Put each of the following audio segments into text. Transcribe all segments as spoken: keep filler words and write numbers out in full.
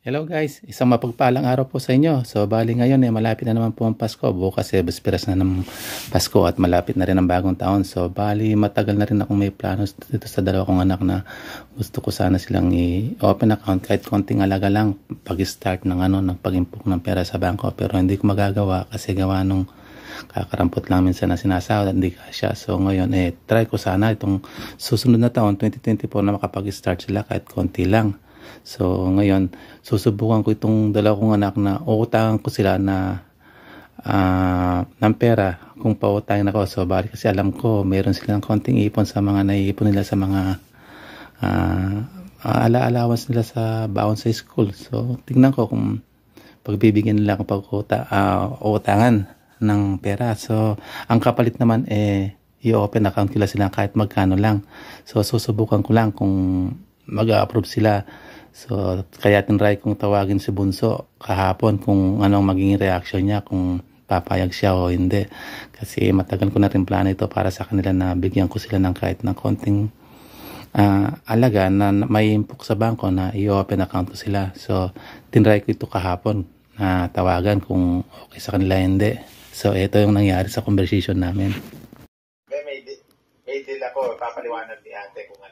Hello guys, isang mapagpalang araw po sa inyo. So bali ngayon eh malapit na naman po ang Pasko. Bukas eh bisperas na ng Pasko at malapit na rin ang bagong taon. So bali matagal na rin akong may plano dito sa dalawa kong anak na gusto ko sana silang i-open account kahit konting alaga lang pag-start ng ano ng pag-impok ng pera sa bangko, pero hindi ko magagawa kasi gawa nung kakarampot lang minsan na sinasahod at hindi kasya. So ngayon eh try ko sana itong susunod na taon twenty twenty-four na makapag-start sila kahit konti lang. So ngayon susubukan ko itong dalawa kong anak na uutangan ko sila na uh, ng pera kung pautangin ako. So bali kasi alam ko meron silang konting ipon sa mga naiipon nila sa mga uh, ala-allowance nila sa baon sa school. So tingnan ko kung pagbibigyan nila akong pag-utangan uh, ng pera. So ang kapalit naman eh i-open account nila sila kahit magkano lang. So susubukan ko lang kung mag-approve sila. So, kaya tinry kong tawagin si Bunso kahapon kung anong magiging reaction niya, kung papayag siya o hindi. Kasi matagal ko na rin plano ito para sa kanila na bigyan ko sila ng kahit ng konting uh, alaga na may impok sa bangko na i-open account ko sila. So, tinry ko ito kahapon na tawagan kung okay sa kanila hindi. So, ito yung nangyari sa conversation namin. May, may, may deal ako, papaliwanag ni ate kung ano.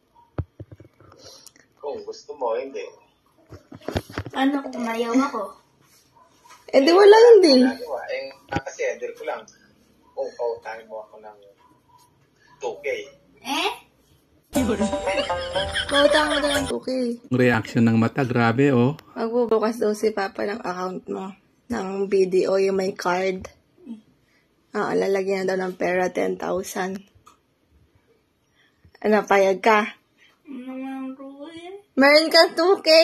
Kung gusto mo, hindi. Ano kung mayaw ako? Eh di wala hindi. Eh, kasi endor ko lang. Kung pautangin mo ako ng two K. Eh? Pautang mo daw ng two K. Reaction ng mata, grabe oh. Magbubukas daw si Papa ng account mo. Ng B D O, yung may card. Ah, lalagyan na daw ng pera, ten thousand. Ano, payag ka? Ano naman ruin? Meron ka two K.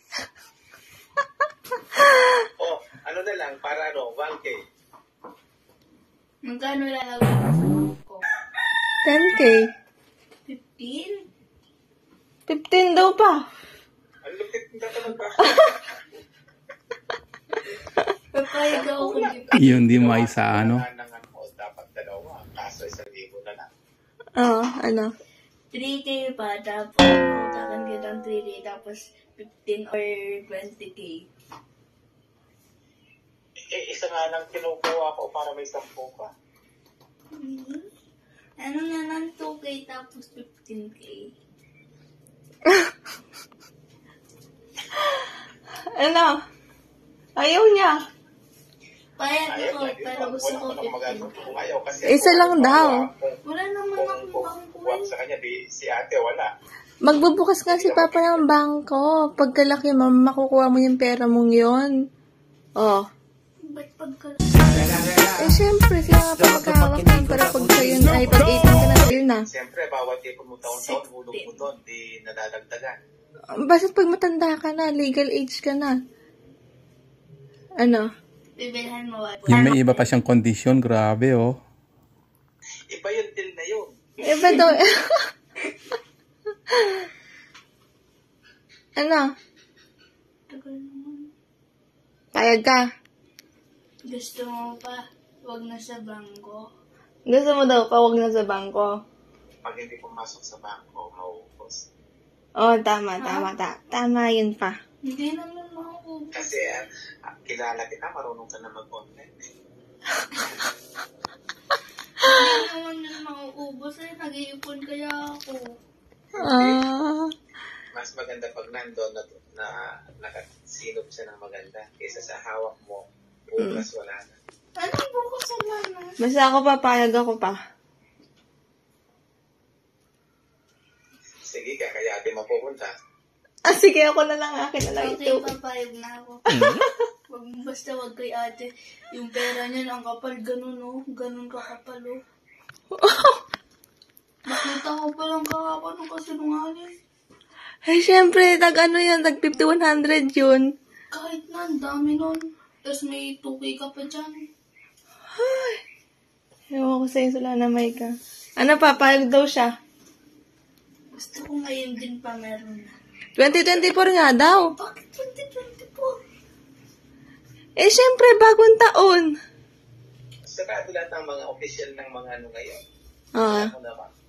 Oh, ano na lang, para ano, one K. Magkano lalagyan ko? ten K. fifteen? fifteen daw pa. Ang lupit na talaga. Papayag ako kung fifteen. Yun di mo ay sa ano. Dapat dalawa, kaso isang libo na lang. Oo, ano? three K pa, tapos mautakan kita ng three K, tapos fifteen or twenty K. Eh, isa nga lang kinukuha ko para may sampu ka. Mm-hmm. Ano na lang two K, tapos fifteen K. Ano? Ayaw niya. Payag Ayaw ako, niya, di pero ba? gusto Wala ko ko nang magagawa fifteen. kung ayaw kasi. Isa ako, lang daw. Kung, Wala naman kung, akong kung, bangko kung eh. sa kanya, di, si ate wala. Magbubukas nga si Papa ng bangko. Pagkalaki mo, makukuha mo yung pera mong yun. Oh. Ba't pagka... Eh, syempre, sila nga pa magkahawak nun. Pero pag sa'yo na ay pag eighteen ka na, deal na. Siyempre, bawat ipon mo taon-taon, hulog mo doon, di nadadagdagan. Basta't pag matanda ka na, legal age ka na. Ano? Bibilhan mo ba? Yung may iba pa siyang kondisyon, grabe oh. Iba yung deal na yun. Iba daw. Ano? Tagal naman. Payag ka. Gusto mo pa, wag na sa bangko. Gusto mo daw pa, wag na sa bangko. Pag hindi pumasok sa bangko, mauubos. Oh, tama, tama, ta tama yun pa. Hindi naman mauubos. Kasi uh, kilala kita, marunong ka na mag-online. Eh. Hindi naman yun mauubos eh. Nag-iipon kaya ako. Ah. Mas maganda pag nandun na, na nakasinop siya ng maganda kaysa sa hawak mo, bukas wala na. Anong bukas sa mana? Basta ako pa, payag ako pa. Sige ka, kaya ate mapupunta. Ah, sige, ako na lang, akin na lang Okay, ito. papayag na ako. Wag, basta wag kay ate. Yung pera niyan, ang kapal, ganun oh. Ganun kakapal oh. Nakita ko palang kahapon ng kasinungaling. Eh, syempre, tag ano yan, tag fifty one hundred yun. Kahit na, ang dami nun. Tapos may two K ka pa dyan. Ay, ewan ko sa'yo, sila na may ka. Ano pa, payag daw siya. Gusto ko ngayon din pa meron na. twenty twenty-four nga daw. Bakit twenty twenty-four? Eh, syempre, bagong taon. Saka lahat ng mga official ng mga ano ngayon. Ah. Ano naman.